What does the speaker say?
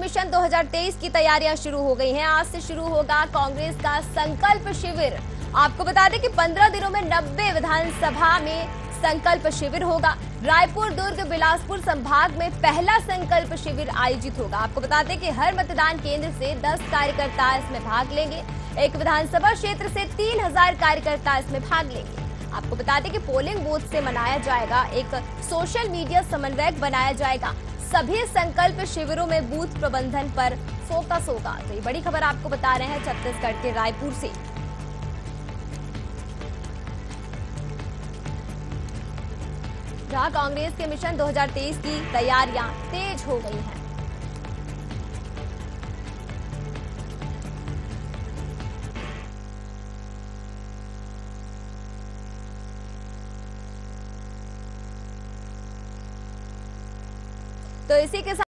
Mission 2023 की तैयारियां शुरू हो गई हैं। आज से शुरू होगा कांग्रेस का संकल्प शिविर। आपको बता दें कि 15 दिनों में 90 विधानसभा में संकल्प शिविर होगा। रायपुर, दुर्ग, बिलासपुर संभाग में पहला संकल्प शिविर आयोजित होगा। आपको बता दें कि हर मतदान केंद्र से 10 कार्यकर्ता इसमें भाग लेंगे। एक विधानसभा क्षेत्र से 3000 कार्यकर्ता इसमें भाग लेंगे। आपको बता दें कि पोलिंग बूथ से मनाया जाएगा, एक सोशल मीडिया समन्वयक बनाया जाएगा। सभी संकल्प शिविरों में बूथ प्रबंधन पर फोकस होगा। तो ये बड़ी खबर आपको बता रहे हैं छत्तीसगढ़ के रायपुर से। जहां कांग्रेस के मिशन 2023 की तैयारियां तेज हो गई हैं। तो इसी के साथ